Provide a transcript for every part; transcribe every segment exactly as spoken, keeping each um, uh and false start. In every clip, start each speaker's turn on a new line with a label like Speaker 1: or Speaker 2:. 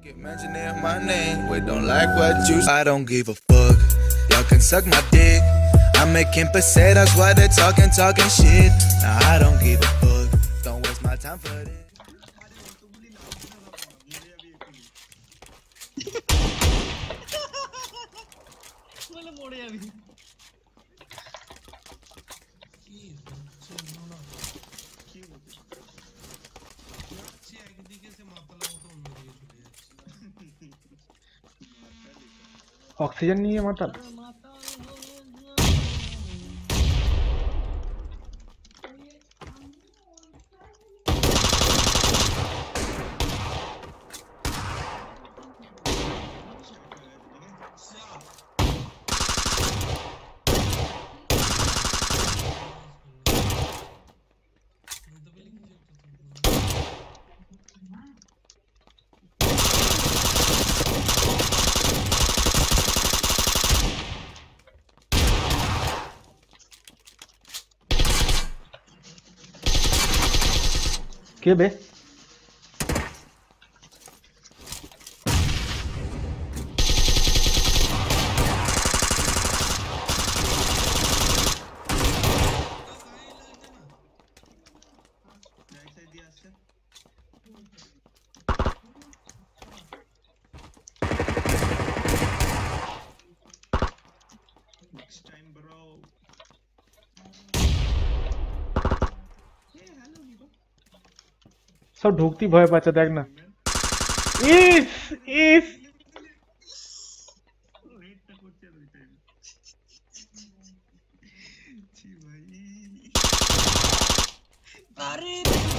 Speaker 1: Keep mentioning my name, we don't like what you. I don't give a fuck. Y'all can suck my dick. I'm making pesetas while they're talking, talking shit. Nah, I don't give a fuck. Don't waste my time for this.
Speaker 2: Oxygen नहीं है माता। क्या बे? सब ढुकती भय पाचा देख ना। इस इस
Speaker 3: अरे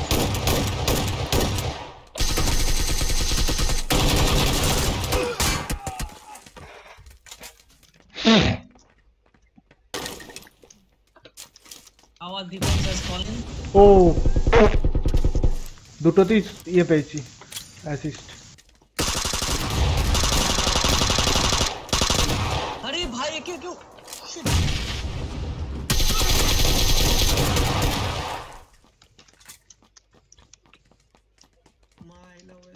Speaker 3: आवाज डिफेंस हैज फॉलन।
Speaker 2: ओ দুটোতেই ইয়ে পেয়েছি অ্যাসিস্ট।
Speaker 3: আরে ভাই একে কেউ শিট মাইলা ওয়ে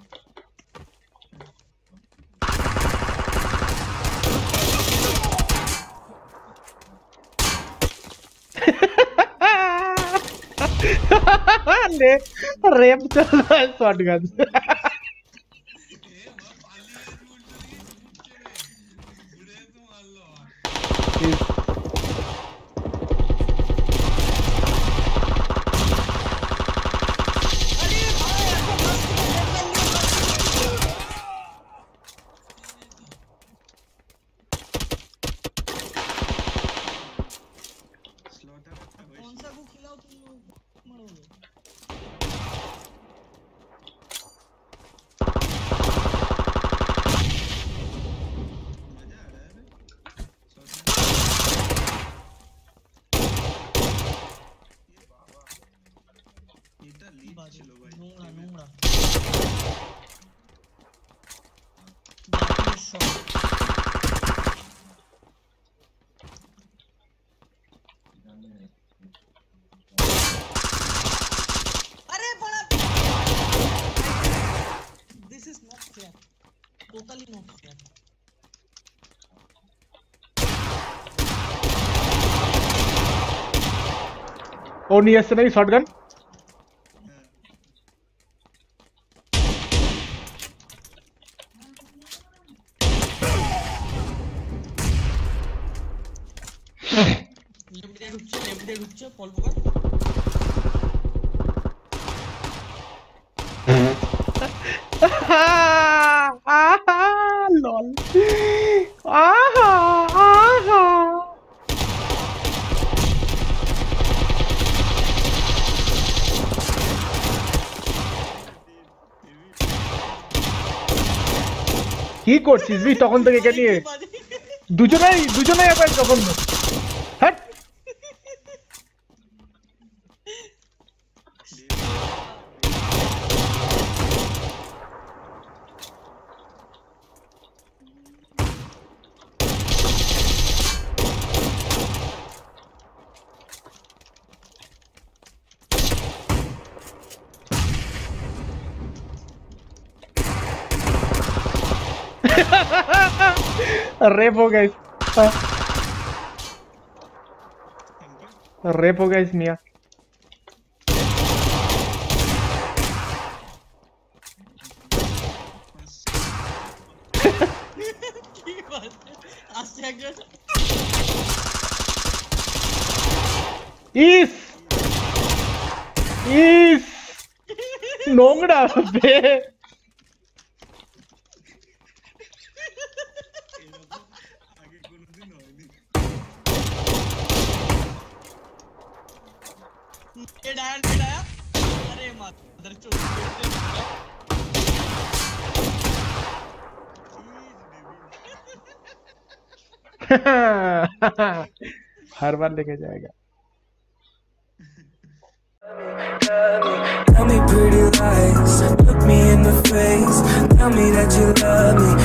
Speaker 2: ले रेप चल रहा है शॉटगन।
Speaker 3: कौन सा को खिलाओ तुम लोग मरोगे। नूंगड़ा नूंगड़ा अरे बड़ा this is not fair, totally not fair.
Speaker 2: ओ नहीं ऐसे नहीं शॉटगन।
Speaker 3: लेफ्ट ढुकছে लेफ्ट ढुकছে পলপকা
Speaker 2: आहा लॉल आहा आहा কি করছিস তুই তখন থেকে কে নিয়ে দুজনেই দুজনেই আবার তখন হট रेप हो गया रेप हो गया इस मियाँ। इस इस नोंगड़ा बे
Speaker 3: अरे मदर चोद
Speaker 2: हर बार लेके जाएगा।
Speaker 4: Tell me pretty lies, look me in the face, tell me that you love me.